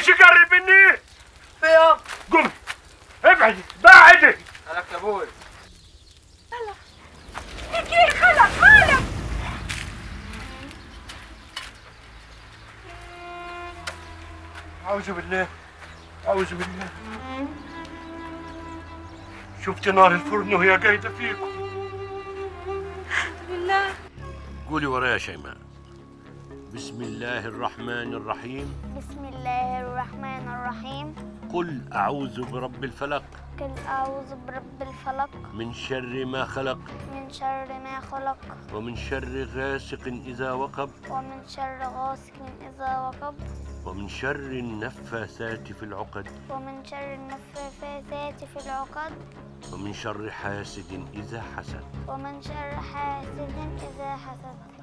تجيش قرب مني. فيها قم ابعدي بعدي. مالك يا ابوي؟ خلق لك خلق مالك؟ أعوذ بالله أعوذ بالله. شفت نار الفرن وهي قايدة فيكم. بالله. قولي ورايا شيماء. بسم الله الرحمن الرحيم. بسم الله الرحمن الرحيم. قل أعوذ برب الفلق. قل أعوذ برب الفلق. من شر ما خلق. من شر ما خلق. ومن شر غاسق إذا وقب. ومن شر غاسق إذا وقب. ومن شر النفاثات في العقد. ومن شر النفاثات في العقد. ومن شر حاسد إذا حسد. ومن شر حاسد إذا حسد.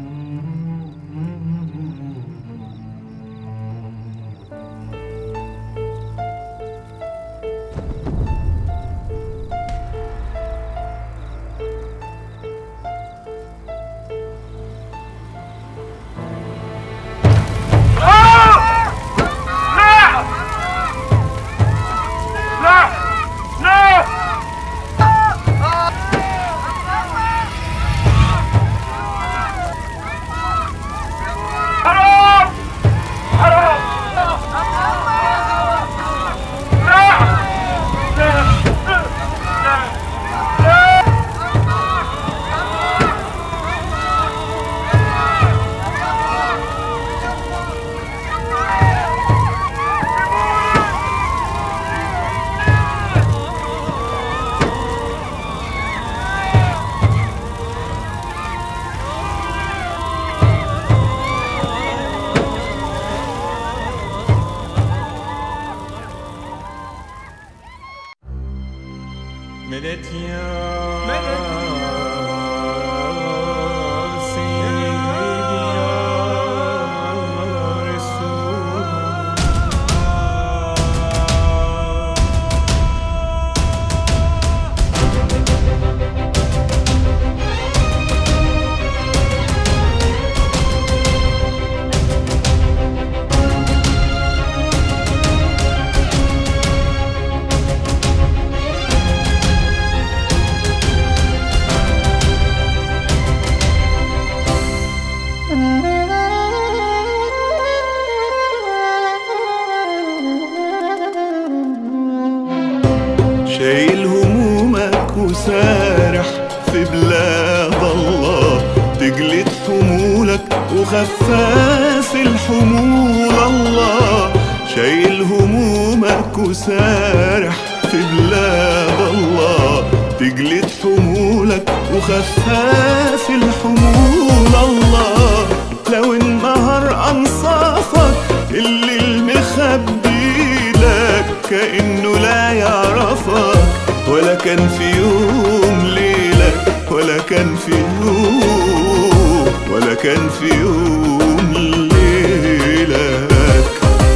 مدد يا سيدي يا رسول شايل همومك وسارح في بلاد الله، تجلد حمولك وخفاف الحمول الله. شايل همومك وسارح في بلاد الله، تجلد حمولك وخفاف الحمول الله. لو انمهر انصافك اللي المخبي لك كأنه لا يعرفك، ولا كان في يوم ليلك، ولا كان في يوم، ولا كان في يوم ليلك.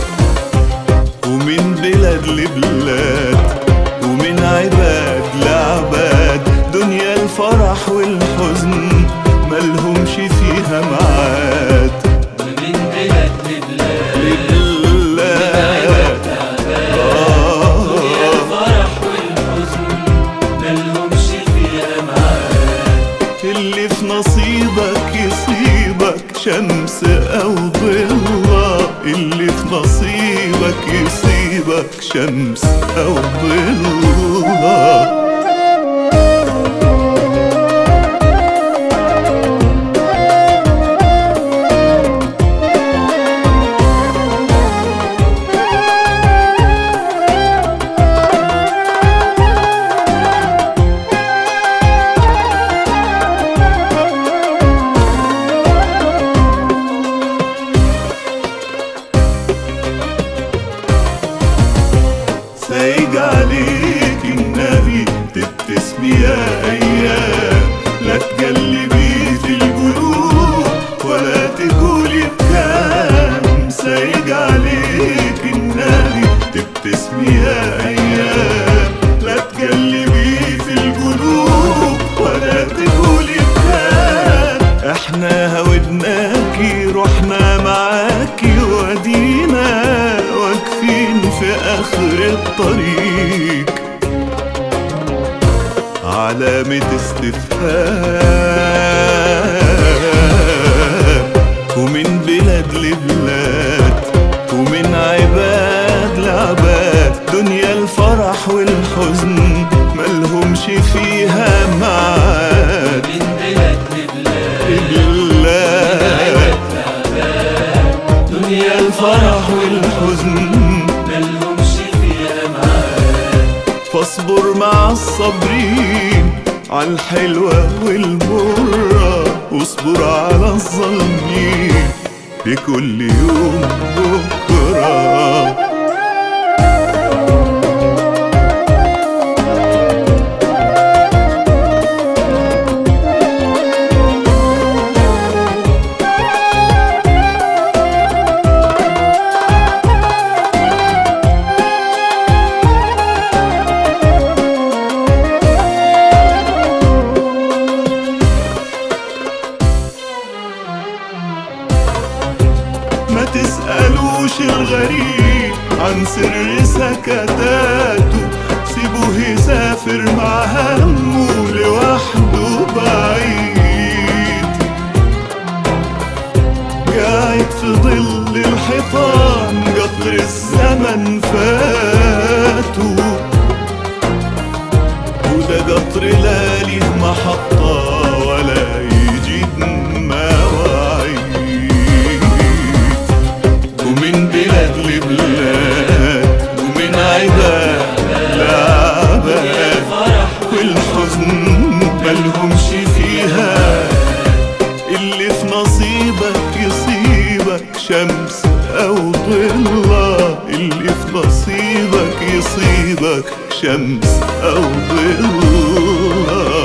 ومن بلاد لبلاد ومن عباد لعباد، دنيا الفرح والحزن ملهمش فيها معاد. ومن بلاد لبلاد لبلاد دنيا الفرح والحزن ملهمش فيها معاد. اللي في نصيبك يصيبك شمس أو ضلة، اللي في نصيبك يصيبك شمس أو ضلة. سايق عليك النبي تبتسمي يا أيام، لا تقلبي في القلوب ولا تقولي بكام. سايق عليك النبي تبتسمي يا أيام، لا تقلبي في القلوب ولا تقولي بكام. احنا هودناكي رحنا معاكي ودينا علامة استفهام. ومن بلاد لبلاد ومن عباد لعباد، دنيا الفرح والحزن ملهمش فيها معاد. من بلاد لبلاد لبلاد دنيا الفرح والحزن ملهمش فيها معاد. فاصبر مع الصابرين عالحلوة والمرة، واصبر على الظالمين لكل يوم بكرة. ما تسألوش الغريب عن سر سكتاته، سيبوه يسافر مع همه لوحده بعيد. قاعد في ظل الحيطان قطر الزمن فاته، وده قطر لا ليه محطة ولا يجيب مواعيد. ومن بلاد لبلاد ومن عباد لعباد، والحزن ملهمش فيها. اللي في نصيبك يصيبك شمس أو ضلة، اللي في نصيبك يصيبك شمس أو ضلة.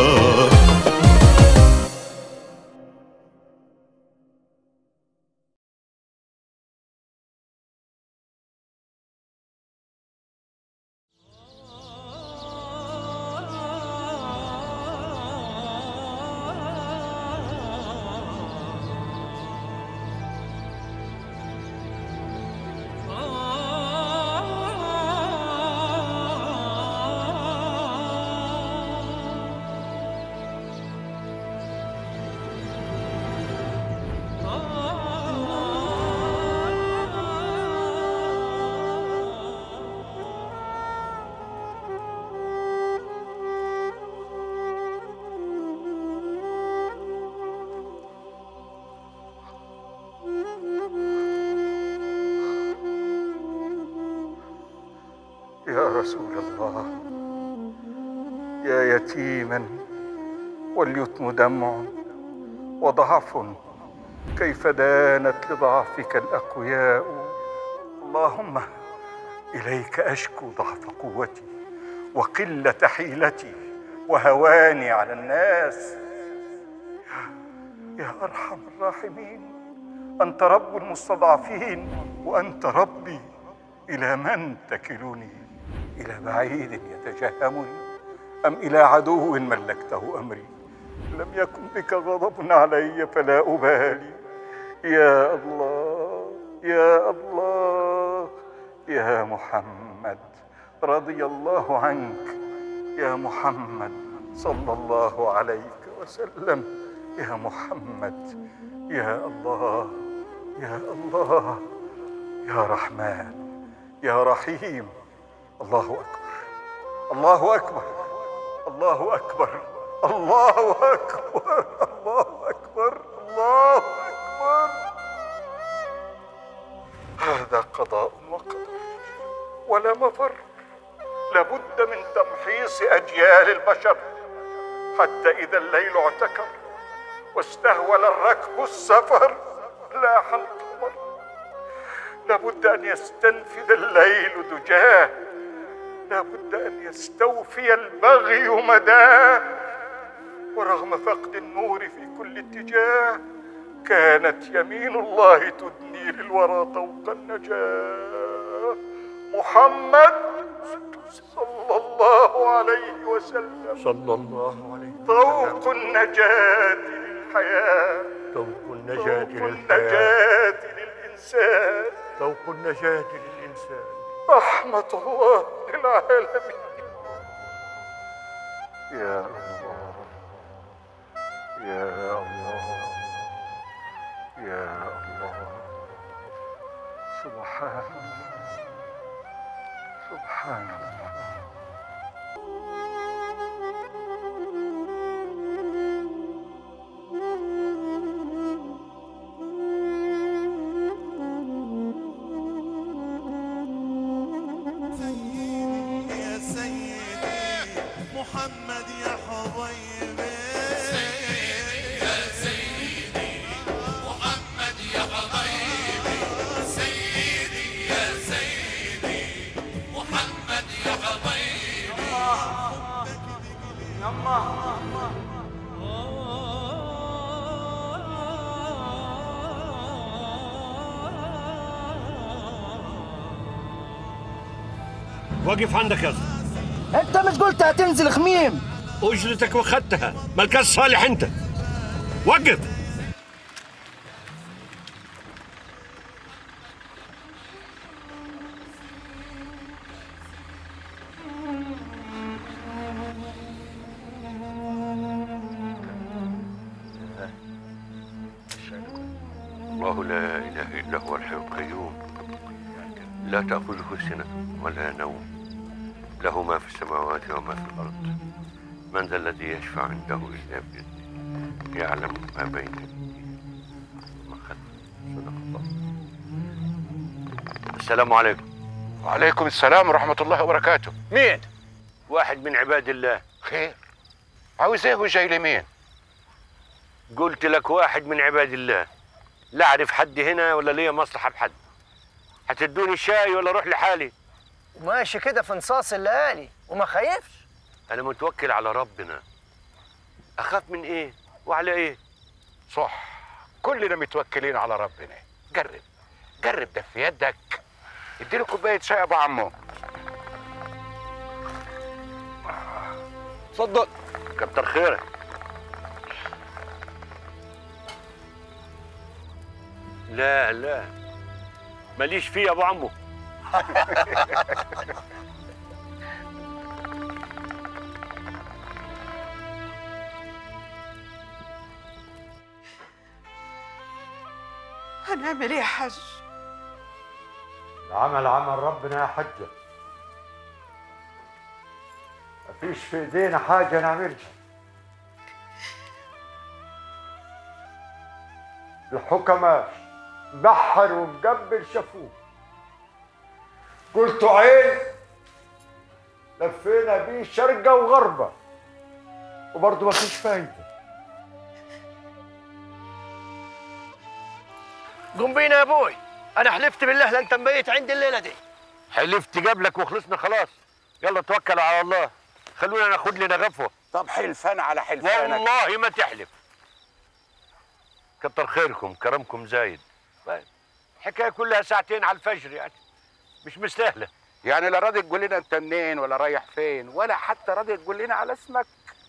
يا رسول الله، يا يتيما واليتم دمع وضعف، كيف دانت لضعفك الأقوياء. اللهم إليك أشكو ضعف قوتي وقلة حيلتي وهواني على الناس. يا أرحم الراحمين، أنت رب المستضعفين وأنت ربي، إلى من تكلني؟ إلى بعيد يتجهمني أم إلى عدو ملكته أمري؟ لم يكن بك غضب علي فلا أبالي. يا الله يا الله يا محمد، رضي الله عنك يا محمد، صلى الله عليك وسلم يا محمد. يا الله يا الله يا رحمن يا رحيم. الله أكبر الله أكبر الله أكبر الله أكبر الله أكبر الله أكبر. هذا قضاء وقدر ولا مفر، لابد من تمحيص أجيال البشر، حتى إذا الليل اعتكر واستهول الركب السفر لاح القمر. لابد أن يستنفذ الليل دجاه، لابد أن يستوفي البغي مداه. ورغم فقد النور في كل اتجاه، كانت يمين الله تدني للورى طوق النجاة. محمد صلى الله عليه وسلم، صلى الله عليه وسلم، طوق النجاة للحياة، طوق النجاة للحياة للإنسان، طوق النجاة للإنسان، رحمة الله للعالمين. يا الله يا الله يا الله، سبحان الله سبحان الله. يا سيدي محمد يا حبيبي، سيدي يا سيدي محمد يا حبيبي، سيدي يا سيدي محمد يا حبيبي. وقف عندك يا أخي. انت مش قلت هتنزل خميم؟ أجرتك واخدتها، مالكش صالح أنت. وقف. الله لا إله إلا هو الحي القيوم، لا تأخذه سنة ولا نوم، له ما في السماوات وما في الأرض. من ذا الذي يشفع عنده إلا بإذنه، يعلم ما بين أيديهم وما خلفهم. صدق الله. السلام عليكم. وعليكم السلام ورحمة الله وبركاته. مين؟ واحد من عباد الله. خير، عاوز ايه وجاي لمين؟ قلت لك واحد من عباد الله، لا أعرف حد هنا ولا ليا مصلحة بحد. هتدوني شاي ولا أروح لحالي؟ وماشي كده في نصاص الليالي وما خايفش؟ أنا متوكل على ربنا، أخاف من إيه وعلى إيه؟ صح، كلنا متوكلين على ربنا. جرب جرب ده في يدك. اديله كوباية شاي يا ابو عمو. اتفضل. كتر خيرك. لا لا ماليش فيه يا ابو عمو. هنعمل ايه يا حاج؟ العمل عمل ربنا يا حجة، مفيش في ايدينا حاجة نعملها. الحكماء بحر ومقبل شافوه، قلتوا عين لفينا بيه شرقة وغربة وبرضه مفيش فايدة. قوم بينا يا ابوي، انا حلفت بالله لا انت مبيت عندي الليله دي. حلفت قبلك وخلصنا خلاص، يلا توكلوا على الله، خلونا ناخد لنا غفوة. طب حلفان على حلفانك. والله ما تحلف. كتر خيركم، كرمكم زايد. الحكاية كلها ساعتين على الفجر، يعني مش مستاهلة. يعني لا راضي تقول لنا انت منين ولا رايح فين، ولا حتى راضي تقول لنا على اسمك.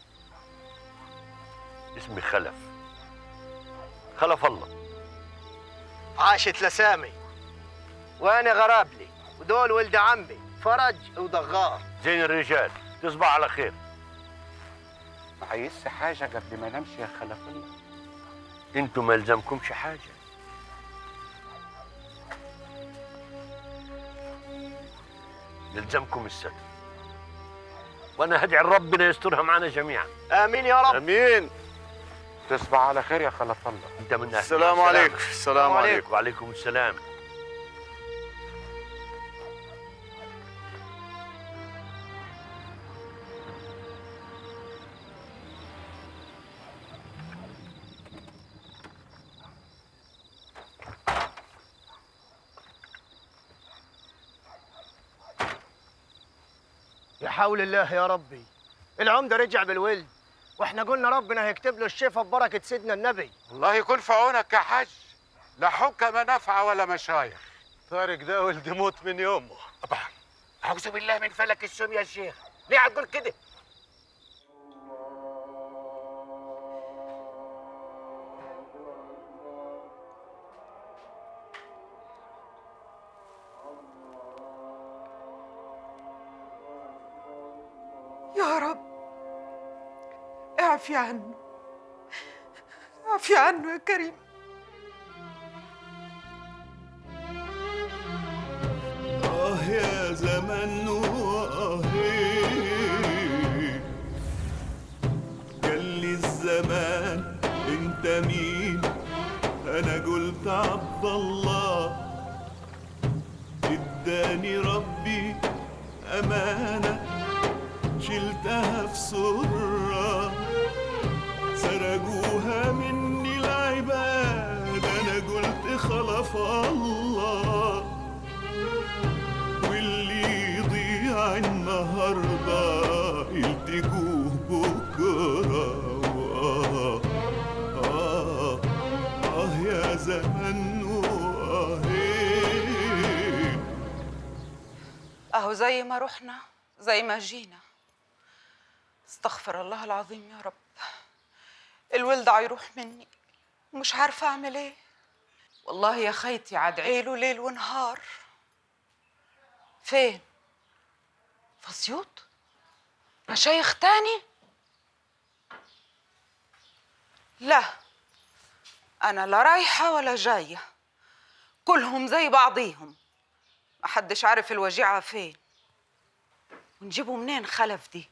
اسمي خلف، خلف الله. عاشت لسامي وانا غرابلي، ودول ولد عمي فرج وضغار. زين الرجال، تصبح على خير. ما عايزش حاجة قبل ما نمشي يا خلف الله. انتوا ما يلزمكمش حاجة، يلزمكم الستر، وانا هدعي ربنا يسترها معنا جميعا. امين يا رب. امين. تصبح على خير يا خلف الله. انت من أهل السلام عليكم. السلام عليكم. وعليكم السلام. يا حول الله يا ربي، العمده رجع بالولد، واحنا قلنا ربنا هيكتب له الشفاء ببركه سيدنا النبي. الله يكون في عونك يا حاج، لا حكم نافعة ولا مشايخ. طارق ده ولد موت من يومه. طبعا أعوذ بالله من فلك السم يا شيخ، ليه هتقول كده؟ يا رب اعفي عنه، عافي عنه يا كريم. يا زمن قال لي الزمان انت مين؟ انا قلت عبد الله. اداني ربي امانه شلتها في سره، سرقوها مني العباد، انا قلت خلف الله. واللي يضيع النهارده يلتقوه بكره. يا زمن اهو زي ما رحنا زي ما جينا. استغفر الله العظيم يا رب. الولد هيروح مني ومش عارفه اعمل ايه. والله يا خيتي عدعيله ليل ونهار. فين؟ في اسيوط؟ مشايخ تاني؟ لا، انا لا رايحه ولا جايه، كلهم زي بعضيهم، محدش عارف الوجيعه فين. ونجيبه منين خلف دي؟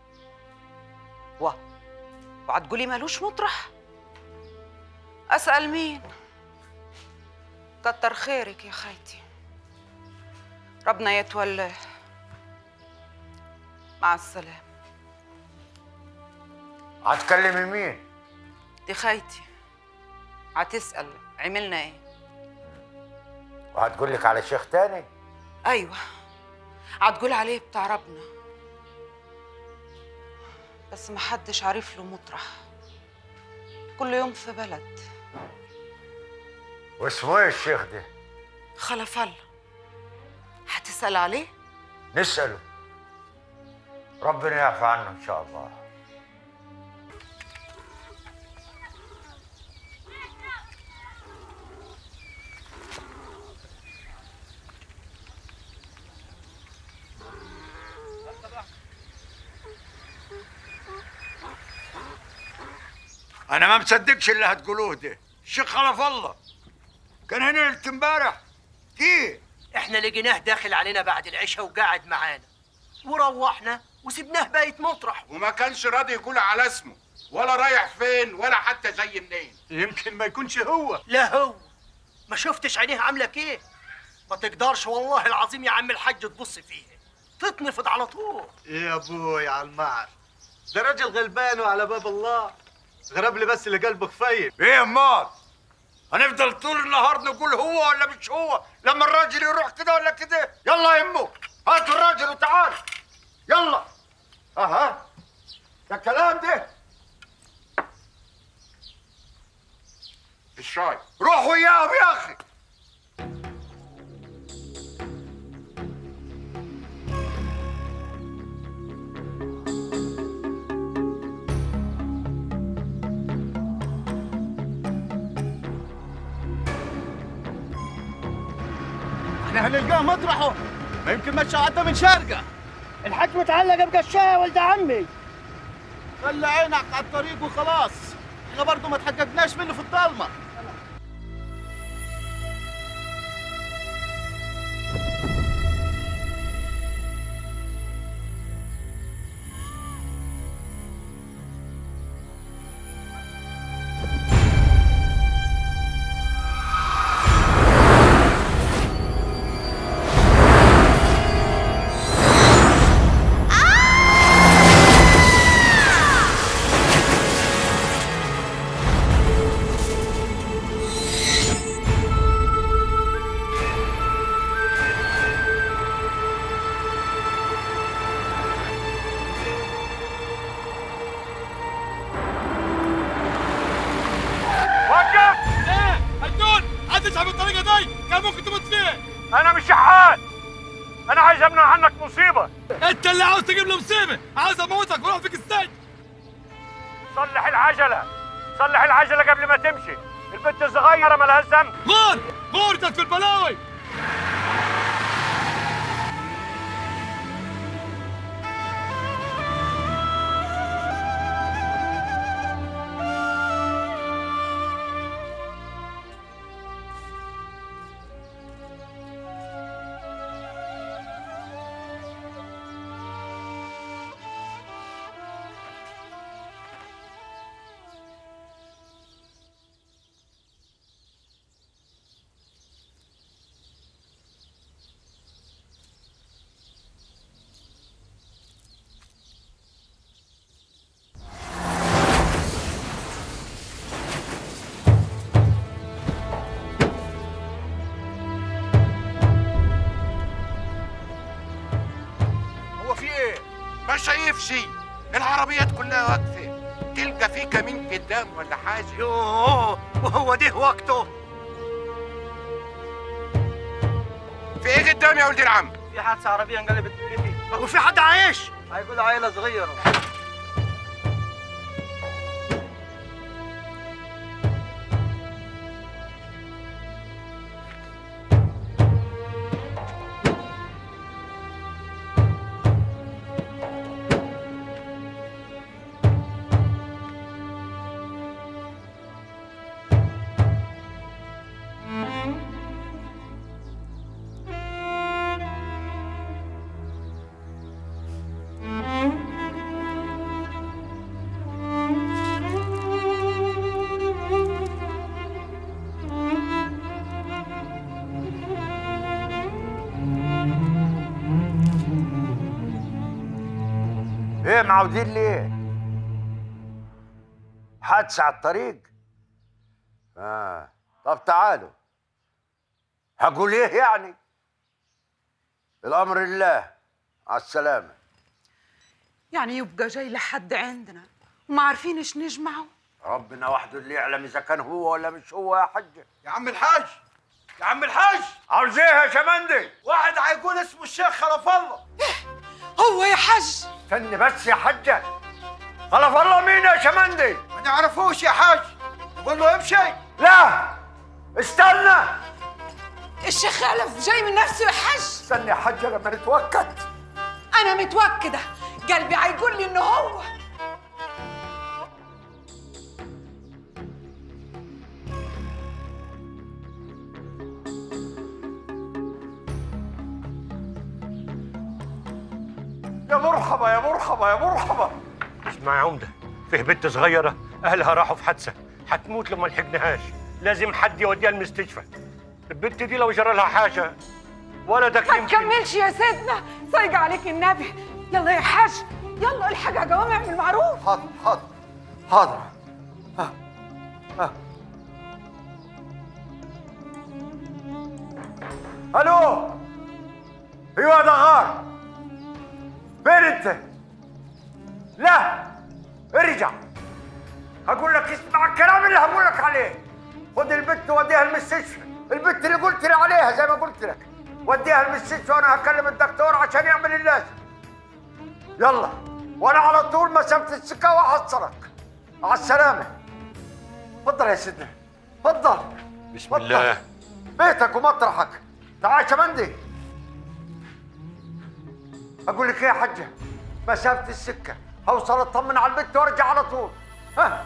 وهتقولي مالوش مطرح؟ اسال مين؟ كتر خيرك يا خيتي، ربنا يتولاه. مع السلامه. هتكلمي مين؟ دي خيتي هتسال عملنا ايه. وهتقول لك على شيخ تاني؟ ايوه، هتقول عليه بتاع ربنا، بس محدش عارف له مطرح، كل يوم في بلد. واسمه ايه الشيخ ده؟ خلف الله. هتسال عليه؟ نساله، ربنا يعفى عنه ان شاء الله. أنا ما مصدقش اللي هتقولوه ده. الشيخ خلف الله كان هنا ليلة امبارح. كيف؟ احنا لقيناه داخل علينا بعد العشاء وقاعد معانا، وروحنا وسبناه بايت مطرح، وما كانش راضي يقول على اسمه ولا رايح فين ولا حتى جاي منين. يمكن ما يكونش هو. لا هو. ما شفتش عينيه عامله كيف؟ ما تقدرش والله العظيم يا عم الحاج تبص فيه، تتنفض على طول. يا ابوي على المعر، ده راجل غلبان وعلى باب الله، غرب لي بس اللي قلبه خفيف. ايه امال؟ هنفضل طول النهار نقول هو ولا مش هو لما الراجل يروح كده ولا كده؟ يلا يا امه هاتوا الراجل وتعال. يلا. اها ده الكلام ده. الشاي روح وياهم يا اخي. احنا هنلقاه مطرحه، ما يمكن مشى عدى من شارقه. الحاج متعلق بقشايه يا ولد عمي. خلي عينك على الطريق وخلاص، احنا برضه ما تحققناش منه في الضلمه. أنا مش شحات، أنا عايز أمنع عنك مصيبة. أنت اللي عاوز تجيب له مصيبة، عاوز أموتك وأروح فيك السجن. صلح العجلة، صلح العجلة قبل ما تمشي، البنت الصغيرة مالهاش ذنب. غور في البلاوي. تمشي، العربيات كلها واقفه، تلقى في كمين قدام ولا حاجه. يوه، وهو ده وقته؟ في ايه قدام يا ولد العم؟ في حادثه عربيه انقلبت بلدي. وفي حد عايش؟ هيقول عيله صغيره. ايه معودين ليه؟ حادثة على الطريق؟ طب تعالوا. هقول ايه يعني؟ الامر لله، على السلامة. يعني يبقى جاي لحد عندنا وما عارفين ايش نجمعه؟ ربنا وحده اللي يعلم اذا كان هو ولا مش هو يا حجة. يا عم الحاج، يا عم الحاج، عاوز ايه يا شمندي؟ واحد هيقول اسمه الشيخ خلف الله. هو يا حاج؟ استني بس يا حجة. خلف الله مين يا شمندي؟ ما نعرفوش يا حاج. قول له امشي. لا استنى. الشيخ خلف جاي من نفسه يا حاج. استني يا حجة لما نتوكد. انا متوكده، قلبي هيقول لي انه هو. يا مرحبا يا مرحبا يا مرحبا. اسمع يا عمده، فيه بنت صغيره اهلها راحوا في حادثه، هتموت لو ما لحقناهاش، لازم حد يوديها المستشفى. البنت دي لو جرى لها حاجه ولدك ما تكملش يا سيدنا، صايق عليك النبي. يلا يا حاج، يلا الحق يا قوام، اعمل معروف. حاضر حاضر حاضر. الو، ايوه دغار، فين انت؟ لا ارجع، هقول لك اسمع الكلام اللي هقول لك عليه. خد البنت وديها المستشفى، البنت اللي قلت لي عليها زي ما قلت لك، وديها المستشفى وانا هكلم الدكتور عشان يعمل اللازم. يلا، وانا على طول مسافه السكه وهحصلك. على السلامه. اتفضل يا سيدنا، اتفضل. بسم الله. بيتك ومطرحك. تعال يا شمندي. اقول لك ايه يا حجه، مسافه السكه، هوصل اطمن على البنت وارجع على طول. ها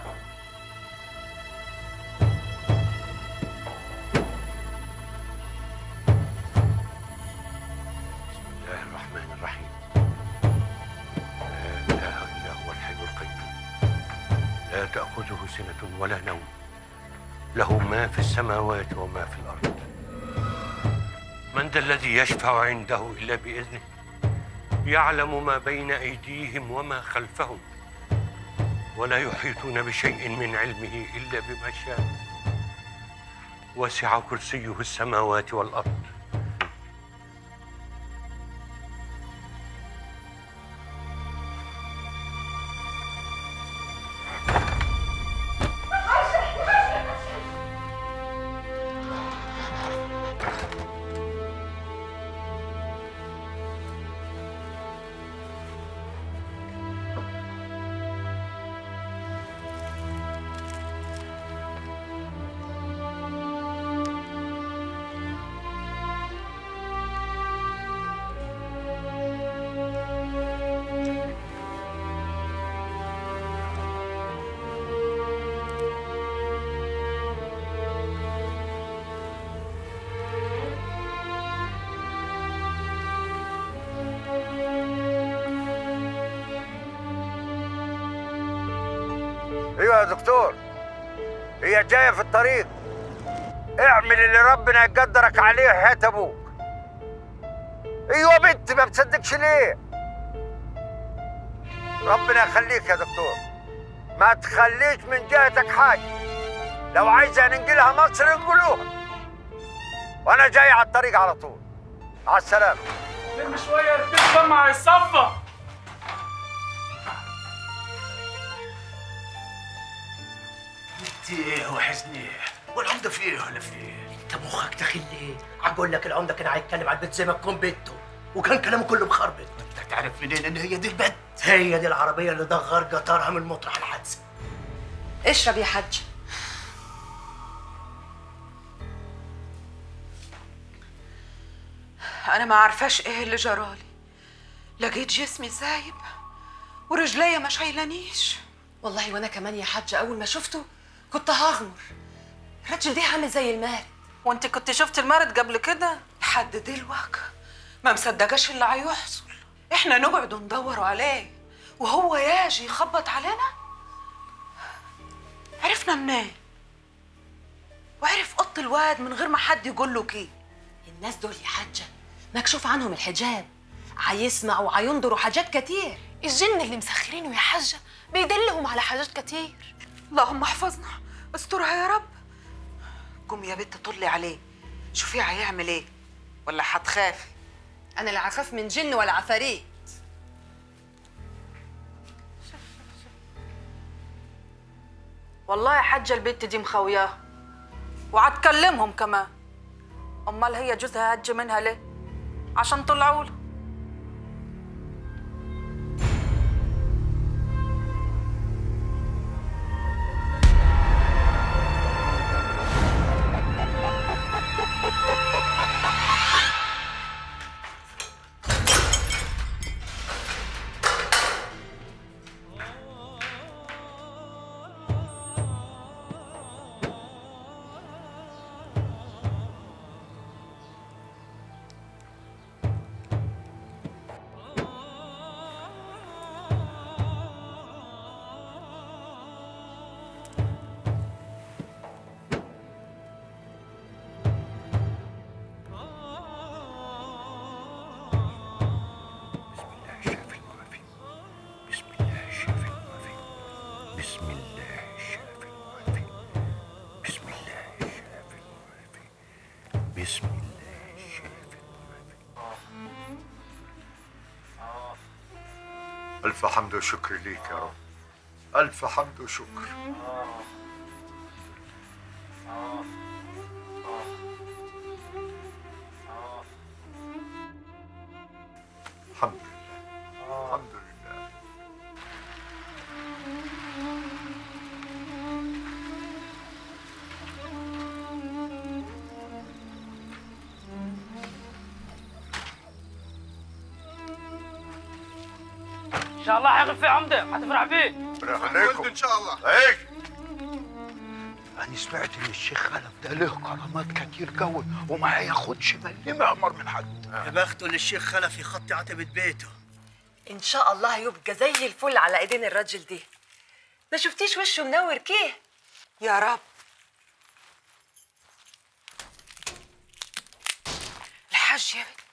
بسم الله الرحمن الرحيم. لا اله الا هو الحي القيوم، لا تاخذه سنه ولا نوم، له ما في السماوات وما في الارض. من ذا الذي يشفع عنده الا باذنه، يعلم ما بين ايديهم وما خلفهم، ولا يحيطون بشيء من علمه الا بما شاء، وسع كرسيه السماوات والارض. ايوه يا دكتور، هي جايه في الطريق. اعمل اللي ربنا يقدرك عليه حياة ابوك. ايوه بنت، ما بتصدقش ليه؟ ربنا يخليك يا دكتور، ما تخليش من جهتك حاجه. لو عايزه ننقلها مصر نقولوها، وانا جاي على الطريق على طول. على السلامه. لم شويه البيت مع الصفه. تيه وحزنيه والعمده فيه ولا فيه؟ انت مخك داخل ليه؟ اقول لك العمده كان هيتكلم على البيت زي ما تكون بيته، وكان كلامه كله مخربط. انت تعرف منين ان هي دي البيت؟ هي دي العربيه اللي دغر قطارها من مطرح الحادثه. اشرب يا حج. انا ما عارفاش ايه اللي جرالي، لقيت جسمي سايب ورجليا ما شايلانيش. والله وانا كمان يا حج اول ما شفته كنت هغمر. الراجل ده عامل زي المارد. وانت كنت شفت المارد قبل كده؟ لحد دلوقتي ما مصدقاش اللي هيحصل. احنا نقعد ندور عليه وهو ياجي يخبط علينا. عرفنا منين؟ وعرف قط الواد من غير ما حد يقول له كيه. الناس دول يا حجه مكشوف عنهم الحجاب، هيسمعوا وهينظروا حاجات كتير. الجن اللي مسخرينه يا حجه بيدلهم على حاجات كتير. اللهم احفظنا استرها يا رب. قومي يا بنت طلي عليه شوفيه هيعمل ايه ولا هتخافي؟ انا لا هخاف من جن ولا عفاريت. والله يا حجه البنت دي مخوياها وهتكلمهم كمان. امال هي جوزها هج منها ليه؟ عشان طلعوا له. ألف حمد وشكر ليك يا رب. ألف حمد وشكر. الحمد لله الحمد لله. ان شاء الله حيخف في عمده حتفرح فيه. عليكم ان شاء الله. ايش؟ أنا سمعت إن الشيخ خلف ده له كرامات كتير قوي وما هياخدش مليم أمر من حد. يا بخته اللي الشيخ خلف يخطي عتبة بيته. ان شاء الله يبقى زي الفل على ايدين الراجل ده. ما شفتيش وشه منور كيه؟ يا رب. الحاج يا بنت.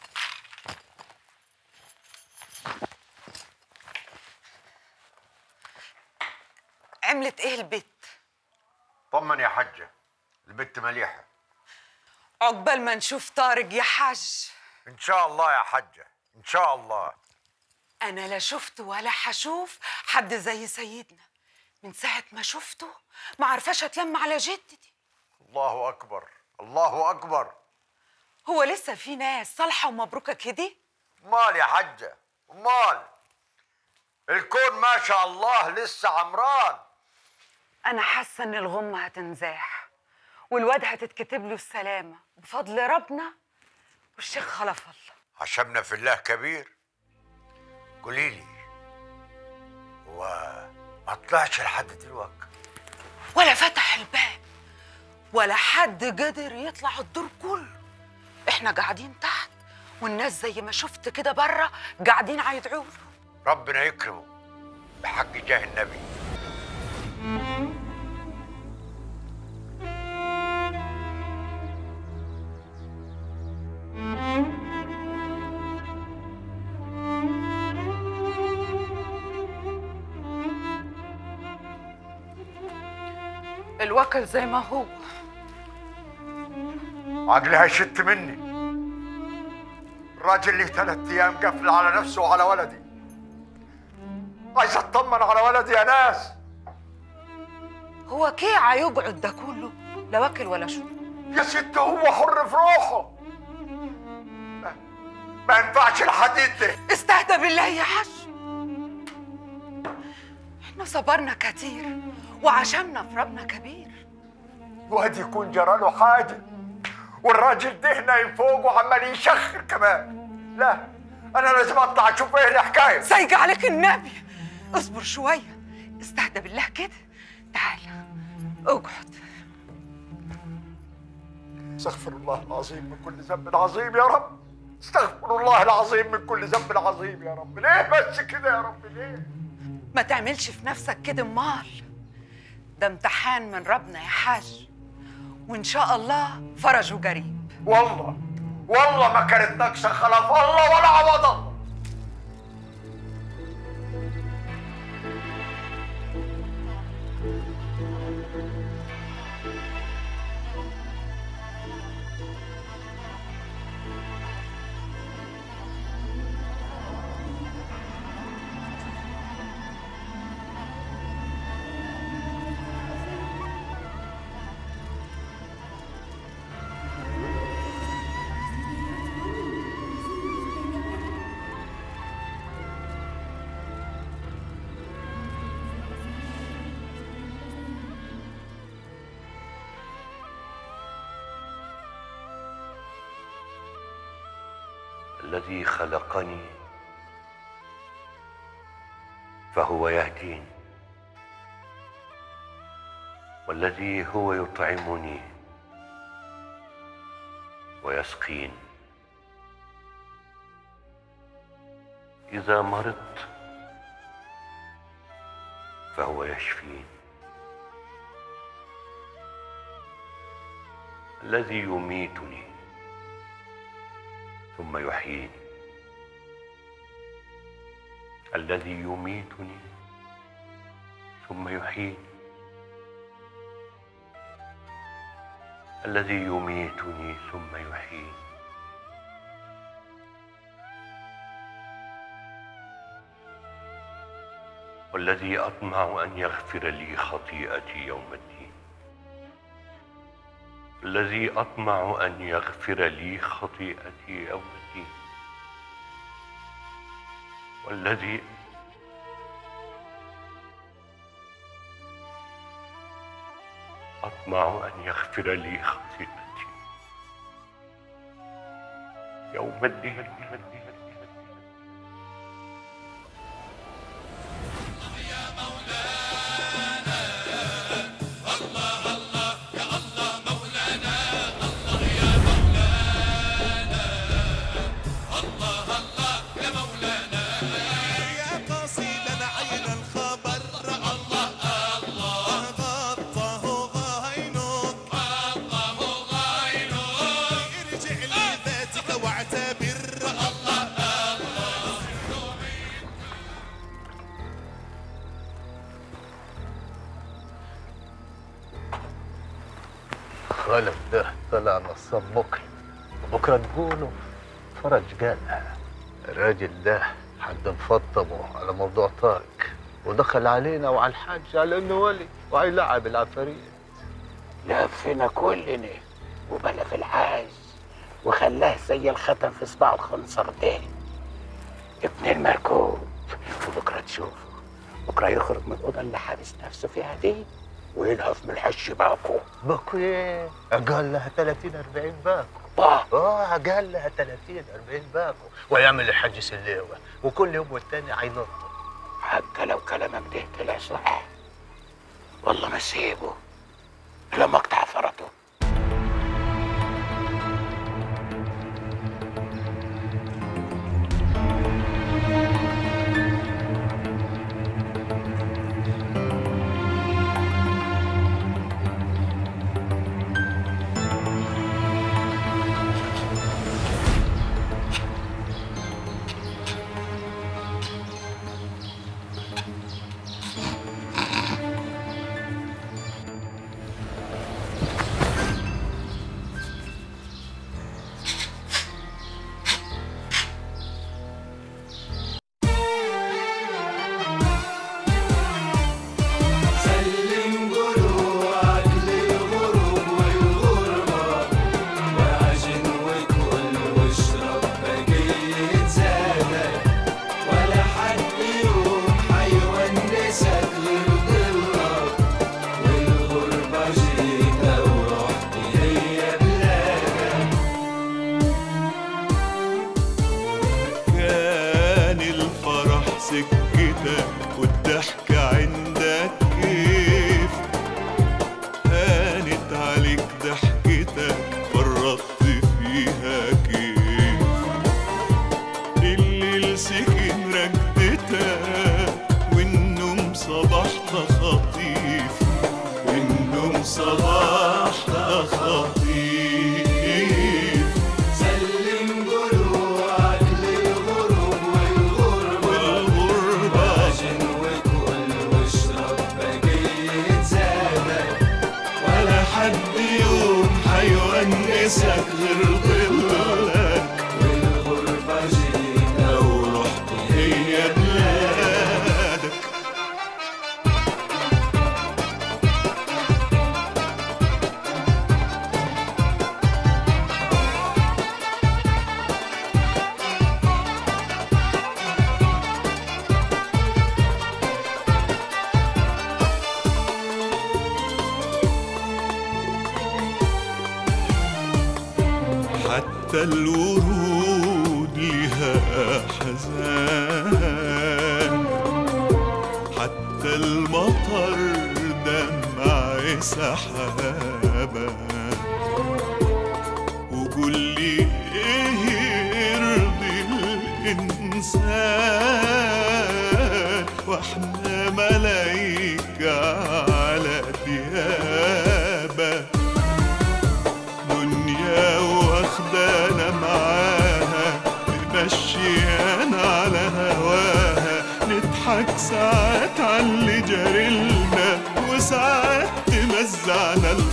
عملت ايه البت؟ طمن يا حجة، البت مليحة. عقبال ما نشوف طارق يا حاج. إن شاء الله يا حجة، إن شاء الله. أنا لا شفت ولا حشوف حد زي سيدنا. من ساعة ما شفته ما عرفاش أتلم على جدتي. الله أكبر الله أكبر. هو لسه في ناس صالحة ومبروكة كده؟ مال يا حجة مال، الكون ما شاء الله لسه عمران. أنا حاسة إن الغمة هتنزاح والواد هتتكتب له السلامة بفضل ربنا والشيخ خلف الله. عشمنا في الله كبير. قولي لي هو ما طلعش لحد دلوقتي؟ ولا فتح الباب ولا حد قدر يطلع الدور كله. احنا قاعدين تحت والناس زي ما شفت كده بره قاعدين هيدعوا له. ربنا يكرمه بحق جاه النبي. الوكل زي ما هو. عقلها شت مني. الراجل لي 3 أيام قفل على نفسه وعلى ولدي. عايز اطمن على ولدي يا ناس. هو كيعة يقعد ده كله لا واكل ولا شرب؟ يا ست هو حر في روحه، ما ينفعش الحديد ده. استهدى بالله يا حاج، احنا صبرنا كتير وعشمنا في ربنا كبير. واد يكون جراله حاجه والراجل ده نايم فوق وعمال يشخر كمان. لا انا لازم اطلع اشوف ايه الحكايه. سايق عليك النبي، اصبر شويه، استهدى بالله كده. تعال اقعد. استغفر الله العظيم من كل ذنب عظيم يا رب، استغفر الله العظيم من كل ذنب عظيم يا رب. ليه بس كده يا رب ليه؟ ما تعملش في نفسك كده امال، ده امتحان من ربنا يا حاج، وان شاء الله فرجه قريب. والله ما كانت ناقصه خلاف الله ولا عوض الله. الذي خلقني فهو يهدين، والذي هو يطعمني ويسقين. إذا مرضت فهو يشفين، الذي يميتني ثم يحييني، الذي يميتني ثم يحييني، الذي يميتني ثم يحييني. والذي أطمع أن يغفر لي خطيئتي يوم الدين، الذي أطمع أن يغفر لي خطيئتي يوم الدين، والذي أطمع أن يغفر لي خطيئتي يوم الدين. خلف ده طلع نصاب بكره تقولوا فرج قالها. الراجل ده حد مفطمه على موضوع طارق، ودخل علينا وعلى الحاج على انه ولي وهيلعب العفاريت. لفنا كلنا وبلا في الحاج وخلاه زي الختم في صباع الخنصر ده ابن المركوب. وبكره تشوفه، بكره يخرج من الاوضه اللي حابس نفسه فيها دي ويلهف من الحش باكو. باكو ايه؟ اقل لها 30-40 باكو. اقل لها 30-40 باكو، ويعمل الحاج سليوه وكل يوم والتاني هينط. حتى لو كلامك ده طلع صح والله ما سيبه لما اقطع فرطه. حتى الورود لها حزان، حتى المطر دمع سحابة. وقول لي ايه يرضي الانسان واحنا ملايكة على ديابة، دنيا واخدانا معاها تمشيانا على هواها، نضحك ساعات على اللي جرلنا وساعات تمزعنا